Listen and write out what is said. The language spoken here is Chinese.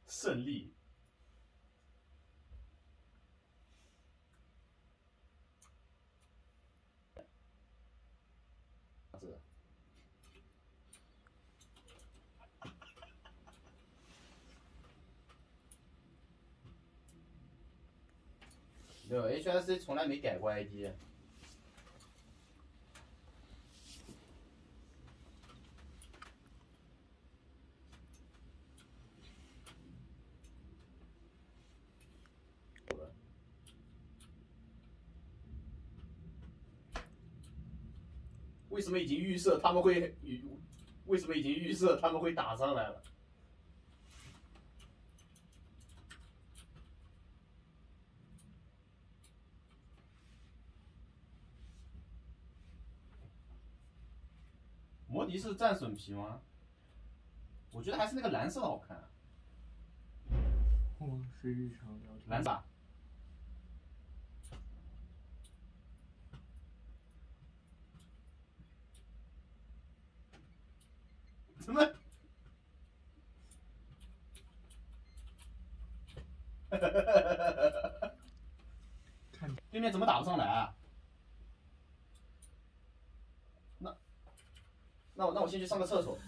胜利。没有 HSC 从来没改过 ID。为什么已经预设他们会？为什么已经预设他们会打上来了？摩迪是战损皮吗？我觉得还是那个蓝色好看。 是日常聊天。 蓝色。怎么？对面怎么打不上来啊？那我先去上个厕所。